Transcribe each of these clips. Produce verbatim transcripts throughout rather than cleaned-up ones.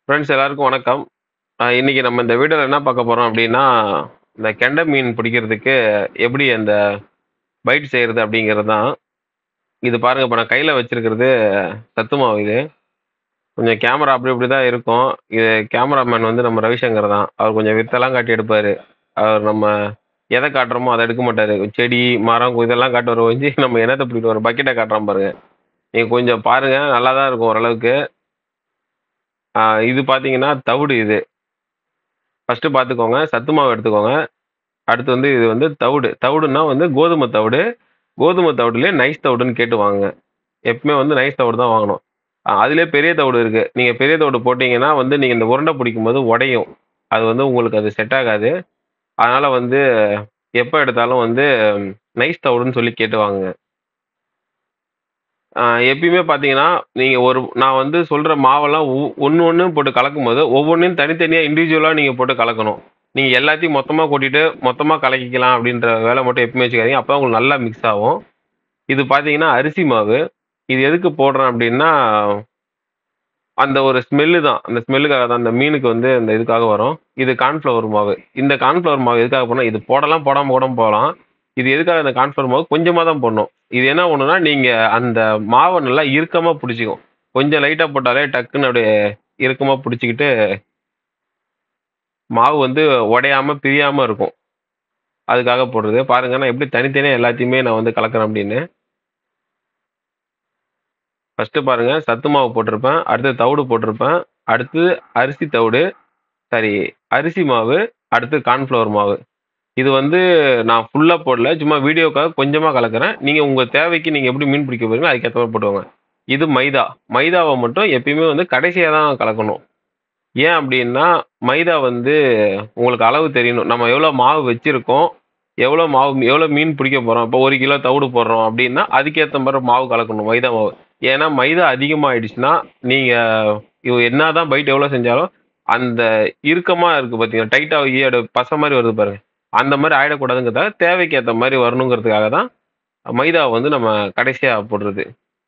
Friends எல்லாருக்கும் வணக்கம். அ இன்னைக்கு நம்ம இந்த வீடியோல என்ன பார்க்க போறோம் அப்டின்னா, இந்த கெண்டை மீன் பிடிக்கிறதுக்கு எப்படி அந்த பைட் செய்றது அப்படிங்கிறது தான். இது பாருங்க இப்ப நான் கையில வச்சிருக்கிறது சத்து மாவு இது. கொஞ்சம் கேமரா அப்படி இப்படி தான் இருக்கும். இது கேமராமேன் வந்து நம்ம ரவிசங்கர் தான். அவர் கொஞ்சம் வித்தெல்லாம் காட்டி எடுப்பாரு. அவர் நம்ம எத காட்டுறோமோ அத எடுக்க மாட்டாரு. செடி, மரம் இதெல்லாம் காட்டுவாரு ஒழிஞ்சு நம்ம என்னத்த பிடிக்கிட்டு வரோம் பக்கெட்ட காட்டுறான் பாருங்க. நீங்க கொஞ்சம் பாருங்க நல்லா தான் இருக்கும் ஓரளவுக்கு. அ இது பார்த்தீங்கன்னா தவிடு இது. ஃபர்ஸ்ட்டு பார்த்துக்கோங்க. சத்து மாவு எடுத்துக்கோங்க. அடுத்து வந்து இது வந்து தவிடு. தவிடுன்னா வந்து கோதுமை தவிடு. கோதுமை தவிடுலயே நைஸ் தவிடுன்னு கேட்டு வாங்குங்க. எப்பவுமே வந்து நைஸ் தவிடு தான் வாங்கணும். அ அதிலயே பெரிய தவிடு இருக்கு. நீங்க பெரிய தவிடு போட்டீங்கன்னா வந்து நீங்க இந்த உருண்டை பிடிக்கும்போது உடையும். அது வந்து உங்களுக்கு அது செட் ஆகாது. அதனால வந்து எப்ப எடுத்தாலும் வந்து நைஸ் தவிடுன்னு சொல்லி கேட்டு வாங்குங்க. அ எப்பயுமே பார்த்தீங்கன்னா, நீங்க ஒரு நான் வந்து சொல்ற மாவெல்லாம் ஒ ஒண்ணு ஒண்ணு போட்டு கலக்கும்போது, ஒவ்வொன்னையும் தனித்தனியா இண்டிவிஜுவலா நீங்க போட்டு கலக்கணும். நீங்க எல்லாத்தையும் மொத்தமா கொட்டிட்டு, மொத்தமா கலக்கிக்கலாம் அப்படின்ற வேல மட்டும் எப்பவுமே வச்சுக்காதீங்க. அப்பதான் உங்களுக்கு நல்லா மிக்ஸ் ஆகும். இது பார்த்தீங்கன்னா, அரிசி மாவு. இது எதுக்கு போடுறேன் அப்படின்னா, அந்த ஒரு ஸ்மெல்லு தான். அந்த ஸ்மெல்லுக்காக தான். அந்த மீனுக்கு வந்து அந்த இதுக்காக வரும். இது கார்ன்ஃப்ளவர் மாவு. இந்த கார்ன்ஃப்ளவர் மாவு எதுக்காக போடுறேன்னா, இது போடலாம், போடாம கூட போகலாம். இது எதுக்காக இந்த கார்ன்ஃப்ளவர் மாவு கொஞ்சமா தான் போடணும். இது என்ன பண்ணும்னா, நீங்க அந்த மாவ நல்லா இறுக்கமா புடிச்சுக்கும். கொஞ்சம் லைட்டா போட்டாலே டக்குன்னு அப்படியே இறுக்கமா புடிச்சுக்கிட்டு, மாவு வந்து உடையாம, பிரியாம இருக்கும். அதுக்காக போடுறது. பாருங்க நான் எப்படி தனித்தனியா எல்லாத்தையுமே நான் வந்து கலக்குறேன் அப்படின்னு. ஃபர்ஸ்ட்டு பாருங்க சத்து மாவு போட்டிருப்பேன். அடுத்து தவிடு போட்டிருப்பேன். அடுத்து அரிசி தவிடு. சாரி அரிசி மாவு. அடுத்து கார்ன்ஃப்ளவர் மாவு. இது வந்து நான் ஃபுல்லா போடல. சும்மா வீடியோக்காக கொஞ்சமா கலக்குறேன். நீங்க உங்க தேவைக்கு நீங்க எப்படி மீன் பிடிக்க போறீங்களோ அதுக்கேத்த மாரி போட்டுக்கோங்க. இது மைதா. மைதாவ மட்டும் எப்பயுமே வந்து கடைசியா தான் கலக்கணும். ஏன் அப்டின்னா, மைதா வந்து உங்களுக்கு அளவு தெரியணும். நம்ம எவ்வளோ மாவு வச்சிருக்கோம், எவ்வளோ மாவு எவ்வளோ மீன் பிடிக்க போறோம். இப்போ ஒரு கிலோ தவிடு போடுறோம் அப்டின்னா, அதுக்கேத்த மாரி மாவு கலக்கணும் மைதா மாவு. ஏன்னா மைதா அதிகமாயிடுச்சுன்னா, நீங்க இவ என்னாதான் பைட் எவ்வளோ செஞ்சாலும், அந்த இறுக்கமா இருக்கு பார்த்தீங்களா, டைட்டா ஈயட பச மாரி வருது பாருங்க. அந்த மாரி ஆயிடக்கூடாதுங்கிறதுக்காக, தேவைக்கு ஏத்த மாரி வரணுங்கிறதுக்காக தான், மைதாவ வந்து நம்ம கடைசியா போடுறது.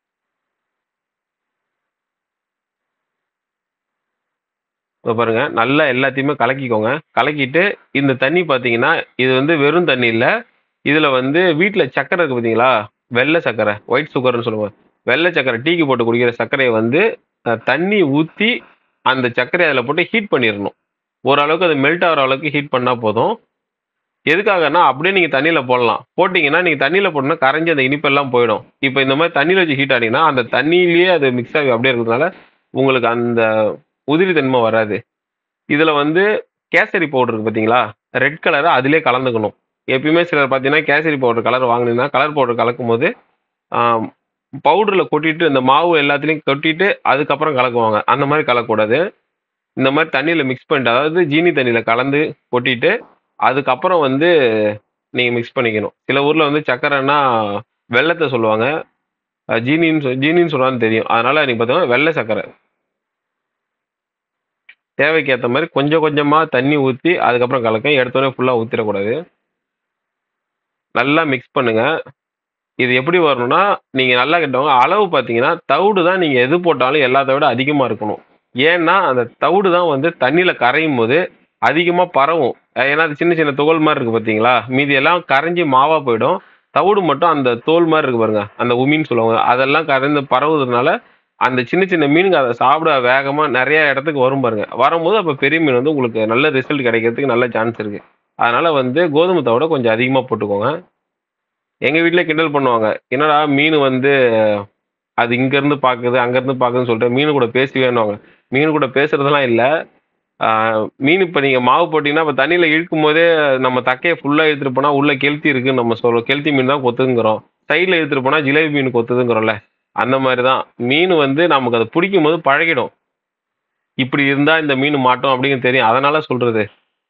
இப்ப பாருங்க, நல்லா எல்லாத்தையுமே கலக்கிக்கோங்க. கலக்கிட்டு, இந்த தண்ணி பார்த்தீங்கன்னா, இது வந்து வெறும் தண்ணி இல்ல. இதுல வந்து வீட்ல சர்க்கரை இருக்கு பார்த்தீங்களா? வெள்ள சர்க்கரை, ஒயிட் சுகர்ன்னு சொல்லுவோம். வெள்ள சர்க்கரை டீக்கு போட்டு குடிக்கிற சர்க்கரைய வந்து அ தண்ணி ஊத்தி, அந்த சர்க்கரைய அதுல போட்டு ஹீட் பண்ணிறணும். ஓரளவுக்கு அது மெல்ட் ஆகுற அளவுக்கு ஹீட் பண்ணா போதும். எதுக்காகன்னா, அப்படியே நீங்க தண்ணீல போடலாம். போட்டீங்கன்னா, நீங்க தண்ணீல போட்டோம்னா கரைஞ்சு அந்த இனிப்பெல்லாம் போயிடும். இப்ப இந்த மாரி தண்ணீல வச்சு ஹீட் ஆனீங்கன்னா, அந்த தண்ணீலயே அது மிக்ஸ் ஆகி அப்படியே இருக்கிறதுனால, உங்களுக்கு அந்த உதிரி தன்மை வராது. இதுல வந்து கேசரி பவுடர் இருக்கு பார்த்தீங்களா? ரெட் கலர அதிலயே கலந்துக்கணும். எப்பயுமே சிலர் பார்த்தீங்கன்னா, கேசரி பவுடர் கலர் வாங்குனீங்கன்னா, கலர் பவுடர் கலக்கும்போது, ஆ பவுடர்ல கொட்டிட்டு இந்த மாவு எல்லாத்துலயும் கொட்டிட்டு, அதுக்கப்புறம் கலக்குவாங்க. அந்த மாரி கலக்கக்கூடாது. இந்த மாரி தண்ணீல மிக்ஸ் பண்ணிட்டு, அதாவது ஜீனி தண்ணீல கலந்து கொட்டிட்டு, அதுக்கப்புறம் வந்து நீங்க மிக்ஸ் பண்ணிக்கணும். சில ஊர்ல வந்து சர்க்கரைன்னா வெல்லத்த சொல்லுவாங்க. அ ஜீனின்னு சொ ஜீனின்னு சொன்னாலும் தெரியும். அதனால நீங்க பார்த்தீங்கன்னா, வெள்ள சர்க்கரை. தேவைக்கு ஏத்த மாரி கொஞ்சம் கொஞ்சமா தண்ணி ஊத்தி, அதுக்கப்புறம் கலக்க. எடுத்தோனே ஃபுல்லா ஊத்திறக்கூடாது. நல்லா மிக்ஸ் பண்ணுங்க. இது எப்படி வரணும்னா, நீங்க நல்லா கேட்டுக்கோங்க. அளவு பார்த்தீங்கன்னா, தவிடு தான் நீங்க எது போட்டாலும் எல்லாத்த விட அதிகமா இருக்கணும். ஏன்னா, அந்த தவிடு தான் வந்து தண்ணீல கரையும்போது அதிகமா பரவும். அ ஏன்னா, அது சின்ன சின்ன துகள் மாரி இருக்கு பார்த்தீங்களா? மீதி எல்லாம் கரைஞ்சு மாவா போயிடும். தவிடு மட்டும் அந்த தோல் மாரி இருக்கு பாருங்க. அந்த உமின்னு சொல்லுவாங்க. அதெல்லாம் கரைந்து பரவுறதுனால, அந்த சின்ன சின்ன மீனுங்க அத சாப்பிட வேகமா நெறைய இடத்துக்கு வரும் பாருங்க. வரும்போது அப்ப பெரிய மீன் வந்து உங்களுக்கு நல்ல ரிசல்ட் கிடைக்கிறதுக்கு நல்ல சான்ஸ் இருக்கு. அதனால வந்து கோதுமை தவிட கொஞ்சம் அதிகமா போட்டுக்கோங்க. எங்க வீட்ல கிண்டல் பண்ணுவாங்க. "என்னடா மீனு வந்து அது இங்கருந்து பாக்குது, அங்கருந்து பாக்குதுன்னு சொல்லிட்டு மீனு கூட பேசுவியான்னுவாங்க." மீனு கூட பேசுறதெல்லாம் இல்ல. ஆ மீன் இப்ப நீங்க மாவு போட்டீங்கன்னா, அப்ப தண்ணீல இழுக்கும்போதே நம்ம தக்கைய ஃபுல்லா இழுத்துட்டு போனா, உள்ள கெளுத்தி இருக்குன்னு நம்ம சொல்றோம். கெளுத்தி மீன் தான் கொத்துதுங்கிறோம். சைடுல இழுத்துட்டு போனா ஜிலேபி மீன் கொத்துதுங்கிறோம்ல. அந்த மாரி தான். மீனு வந்து நமக்கு அத புடிக்கும்போது பழகிடும். இப்படி இருந்தா இந்த மீனு மாட்டும் அப்படின்னு தெரியும். அதனால சொல்றது.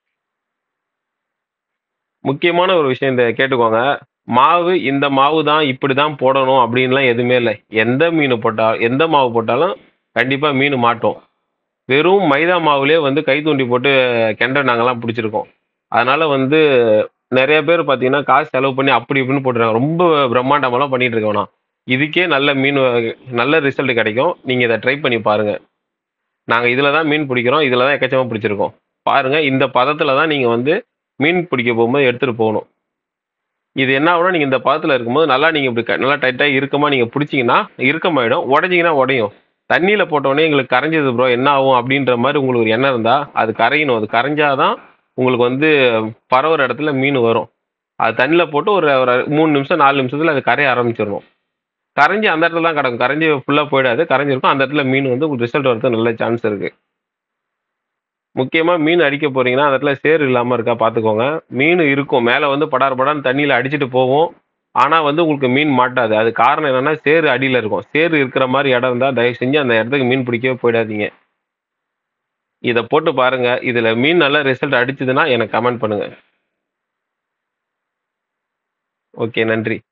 முக்கியமான ஒரு விஷயம் இந்த கேட்டுக்கோங்க. மாவு இந்த மாவு தான் இப்படி தான் போடணும் அப்படின்லாம் எதுவுமே இல்ல. எந்த மீனு போட்டா எந்த மாவு போட்டாலும் கண்டிப்பா மீனு மாட்டும். வெறும் மைதா மாவுலயே வந்து கை தூண்டி போட்டு கெண்ட நாங்கலாம் புடிச்சிருக்கோம். அதனால வந்து நெறைய பேர் பார்த்தீங்கன்னா, காசு செலவு பண்ணி அப்படி இப்படின்னு போட்டுறாங்க. ரொம்ப பிரம்மாண்டமாலாம் பண்ணிட்டு இருக்க வேணாம். இதுக்கே நல்ல மீன் வகை நல்ல ரிசல்ட் கெடைக்கும். நீங்க இத ட்ரை பண்ணி பாருங்க. நாங்க இதில தான் மீன் பிடிக்கிறோம். இதில தான் எக்கச்சக்கமா பிடிச்சிருக்கோம். பாருங்க இந்த பதத்தில தான் நீங்க வந்து மீன் பிடிக்க போம்போது எடுத்துட்டு போணும். இது என்ன ஆகும்னா, நீங்க இந்த பதத்தில இருக்கும்போது நல்லா நீங்க இப்டி க நல்லா டைட்டா இறுக்கமா நீங்க புடிச்சீங்கன்னா, இறுக்கமாயிடும். உடைஞ்சீங்கன்னா உடையும். தண்ணீல போட்டோனே எங்களுக்கு கரைஞ்சது ப்ரோ என்ன ஆகும்? அப்டின்ற மாரி உங்களுக்கு ஒரு எண்ணம் இருந்தா, அது கரையணும். அது கரைஞ்சா தான் உங்களுக்கு வந்து பரவுற இடத்துல மீன் வரும். அது தண்ணீல போட்டு ஒரு ஒரு மூணு நிமிஷம், நாலு நிமிஷத்துல அது கரைய ஆரம்பிச்சிரணும். கரைஞ்சு அந்த இடத்துல தான் கிடக்கும். கரைஞ்சு ஃபுல்லா போயிடாது. கரைஞ்சிருக்கும். அந்த இடத்துல மீன் வந்து உங்களுக்கு ரிசல்ட் வரதுக்கு நல்ல சான்ஸ் இருக்கு. முக்கியமா மீன் அடிக்க போறீங்கன்னா, அந்த இடத்துல சேறு இல்லாம இருக்கா பார்த்துக்கோங்க. மீன் இருக்கும். மேல வந்து படார் படார்ன்னு தண்ணீல அடிச்சுட்டு போவும். ஆனா வந்து உங்களுக்கு மீன் மாட்டாது. அதுக்கு காரணம் என்னன்னா, சேறு அடியில இருக்கும். சேறு இருக்கிற மாரி இடம் இருந்தா, தயவு செஞ்சு அந்த இடத்துக்கு மீன் பிடிக்கவே போயிடாதீங்க. இத போட்டு பாருங்க. இதுல மீன் நல்ல ரிசல்ட் அடிச்சதுன்னா எனக்கு கமெண்ட் பண்ணுங்க. ஓகே. நன்றி.